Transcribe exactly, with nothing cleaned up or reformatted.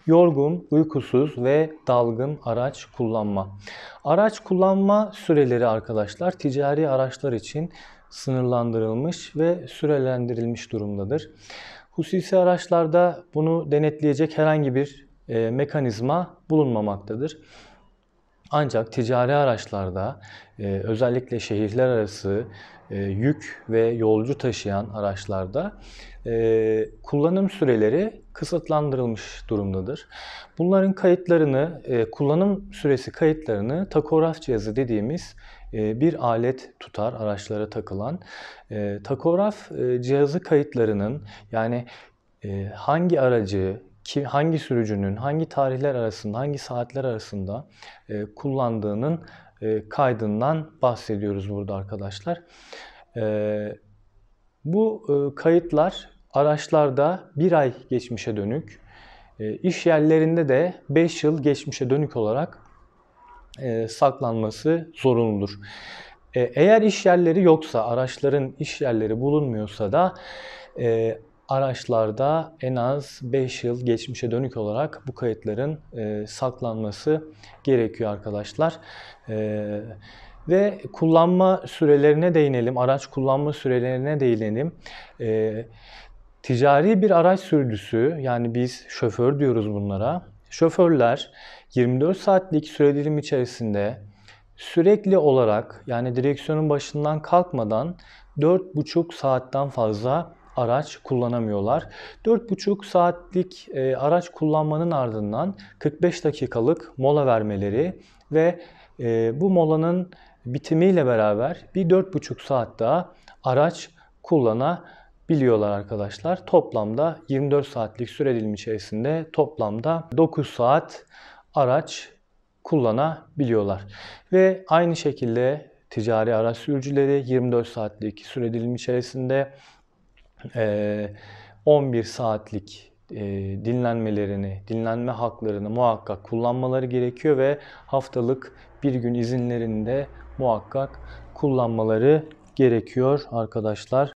Yorgun, uykusuz ve dalgın araç kullanma. Araç kullanma süreleri arkadaşlar ticari araçlar için sınırlandırılmış ve sürelendirilmiş durumdadır. Hususi araçlarda bunu denetleyecek herhangi bir e, mekanizma bulunmamaktadır. Ancak ticari araçlarda e, özellikle şehirler arası e, yük ve yolcu taşıyan araçlarda e, kullanım süreleri kısıtlandırılmış durumdadır. Bunların kayıtlarını, e, kullanım süresi kayıtlarını takograf cihazı dediğimiz e, bir alet tutar araçlara takılan. E, takograf e, cihazı kayıtlarının yani e, hangi aracı, ki hangi sürücünün hangi tarihler arasında, hangi saatler arasında e, kullandığının e, kaydından bahsediyoruz burada arkadaşlar. E, bu e, kayıtlar araçlarda bir ay geçmişe dönük, e, iş yerlerinde de beş yıl geçmişe dönük olarak e, saklanması zorunludur. E, eğer iş yerleri yoksa, araçların iş yerleri bulunmuyorsa da e, araçlarda en az beş yıl geçmişe dönük olarak bu kayıtların e, saklanması gerekiyor arkadaşlar. E, ve kullanma sürelerine değinelim, araç kullanma sürelerine değinelim. E, ticari bir araç sürücüsü, yani biz şoför diyoruz bunlara. Şoförler yirmi dört saatlik süre dilimi içerisinde sürekli olarak, yani direksiyonun başından kalkmadan dört buçuk saatten fazla araç kullanamıyorlar. dört buçuk saatlik e, araç kullanmanın ardından kırk beş dakikalık mola vermeleri ve e, bu molanın bitimiyle beraber bir dört buçuk saat daha araç kullanabiliyorlar arkadaşlar. Toplamda yirmi dört saatlik süre dilimi içerisinde toplamda dokuz saat araç kullanabiliyorlar. Ve aynı şekilde ticari araç sürücüleri yirmi dört saatlik süre dilimi içerisinde on bir saatlik dinlenmelerini, dinlenme haklarını muhakkak kullanmaları gerekiyor ve haftalık bir gün izinlerini de muhakkak kullanmaları gerekiyor arkadaşlar.